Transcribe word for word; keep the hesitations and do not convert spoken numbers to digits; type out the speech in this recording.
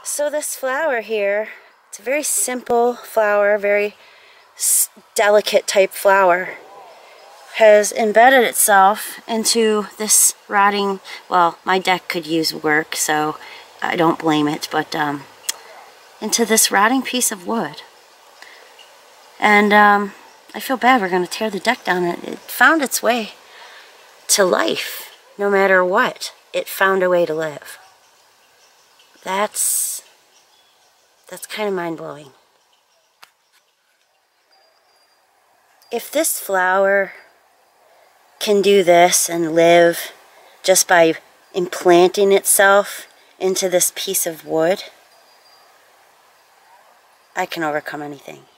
So this flower here, it's a very simple flower, very delicate type flower, has embedded itself into this rotting, well, my deck could use work, so I don't blame it, but um, into this rotting piece of wood. And um, I feel bad, we're going to tear the deck down. It, it found its way to life, no matter what. It found a way to live. That's, that's kind of mind-blowing. If this flower can do this and live just by implanting itself into this piece of wood, I can overcome anything.